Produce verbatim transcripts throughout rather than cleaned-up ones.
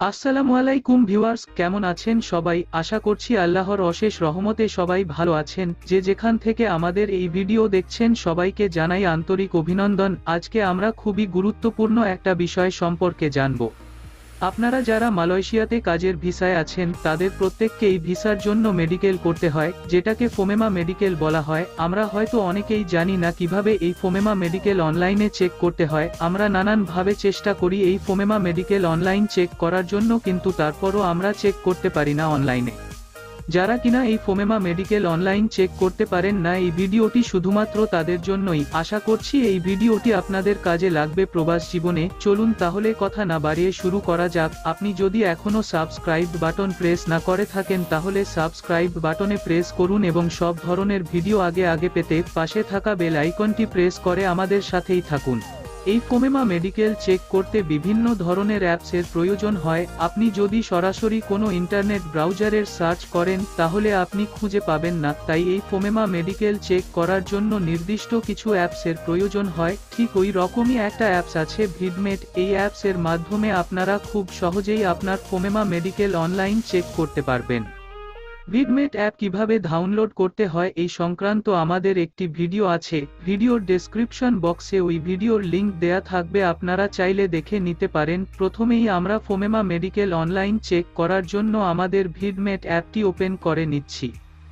আসসালামু আলাইকুম ভিউয়ার্স, কেমন আছেন সবাই? আশা করছি আল্লাহর অশেষ রহমতে সবাই ভালো আছেন। যে যেখান থেকে আমাদের এই ভিডিও দেখছেন সবাইকে জানাই আন্তরিক অভিনন্দন। আজকে আমরা খুবই গুরুত্বপূর্ণ একটা বিষয় সম্পর্কে জানব। আপনারা যারা মালয়েশিয়াতে কাজের ভিসায় আছেন তাদের প্রত্যেককে এই ভিসার জন্য মেডিকেল করতে হয়, যেটাকে ফোমেমা মেডিকেল বলা হয়। আমরা হয়তো অনেকেই জানি না কিভাবে এই ফোমেমা মেডিকেল অনলাইনে চেক করতে হয়। আমরা নানান ভাবে চেষ্টা করি এই ফোমেমা মেডিকেল অনলাইন চেক করার জন্য, কিন্তু তারপরও আমরা চেক করতে পারি না অনলাইনে। যারা কিনা এই ফোমেমা মেডিকেল অনলাইন চেক করতে পারেন না, এই ভিডিওটি শুধুমাত্র তাদের জন্যই। আশা করছি এই ভিডিওটি আপনাদের কাজে লাগবে প্রবাস জীবনে। চলুন তাহলে কথা না বাড়িয়ে শুরু করা যাক। আপনি যদি এখনো সাবস্ক্রাইব বাটন প্রেস না করে থাকেন তাহলে সাবস্ক্রাইব বাটনে প্রেস করুন এবং সব ধরনের ভিডিও আগে আগে পেতে পাশে থাকা বেল আইকনটি প্রেস করে আমাদের সাথেই থাকুন। এই ফোমেমা মেডিকেল চেক করতে বিভিন্ন ধরনের অ্যাপসের প্রয়োজন হয়। আপনি যদি সরাসরি কোনো ইন্টারনেট ব্রাউজারের সার্চ করেন তাহলে আপনি খুঁজে পাবেন না, তাই এই ফোমেমা মেডিকেল চেক করার জন্য নির্দিষ্ট কিছু অ্যাপসের প্রয়োজন হয়। ঠিক ওই রকমই একটা অ্যাপস আছে ভিডমেট। এই অ্যাপসের মাধ্যমে আপনারা খুব সহজেই আপনার ফোমেমা মেডিকেল অনলাইন চেক করতে পারবেন। ভিডমেট অ্যাপ কিভাবে ডাউনলোড করতে হয় এই সংক্রান্ত আমাদের একটি ভিডিও আছে, ভিডিওর ডেসক্রিপশন বক্সে ওই ভিডিওর লিংক দেয়া থাকবে, আপনারা চাইলে দেখে নিতে পারেন। প্রথমেই আমরা ফোমেমা মেডিকেল অনলাইন চেক করার জন্য আমাদের ভিডমেট অ্যাপটি ওপেন করে নিচ্ছি।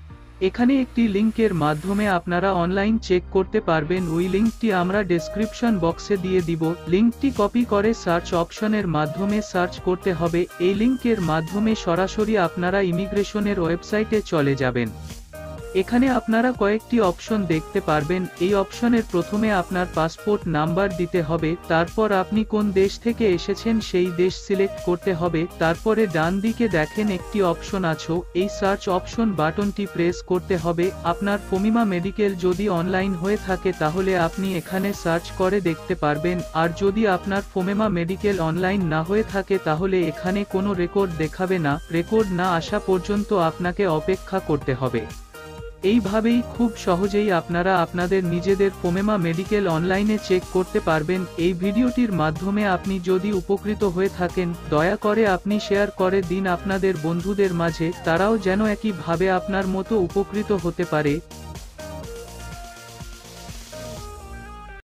এখানে একটি লিংকের মাধ্যমে আপনারা অনলাইন চেক করতে পারবেন, ওই লিংকটি আমরা ডেসক্রিপশন বক্সে দিয়ে দিব। লিংকটি কপি করে সার্চ অপশনের মাধ্যমে সার্চ করতে হবে। এই লিংকের মাধ্যমে সরাসরি আপনারা ইমিগ্রেশনের ওয়েবসাইটে চলে যাবেন। এখানে আপনারা কয়েকটি অপশন দেখতে পারবেন। এই অপশনের প্রথমে আপনার পাসপোর্ট নাম্বার দিতে হবে, তারপর আপনি কোন দেশ থেকে এসেছেন সেই দেশ সিলেক্ট করতে হবে। তারপরে ডান দিকে দেখেন একটি অপশন আছে, এই সার্চ অপশন বাটনটি প্রেস করতে হবে। আপনার ফোমেমা মেডিকেল যদি অনলাইন হয়ে থাকে তাহলে আপনি এখানে সার্চ করে দেখতে পারবেন, আর যদি আপনার ফোমেমা মেডিকেল অনলাইন না হয়ে থাকে তাহলে এখানে কোনো রেকর্ড দেখাবে না। রেকর্ড না আসা পর্যন্ত আপনাকে অপেক্ষা করতে হবে। এইভাবেই খুব সহজেই আপনারা আপনাদের নিজেদের ফোমেমা মেডিকেল অনলাইনে চেক করতে পারবেন। এই ভিডিওটির মাধ্যমে আপনি যদি উপকৃত হয়ে থাকেন দয়া করে আপনি শেয়ার করে দিন আপনাদের বন্ধুদের মাঝে, তারাও যেন একইভাবে আপনার মতো উপকৃত হতে পারে।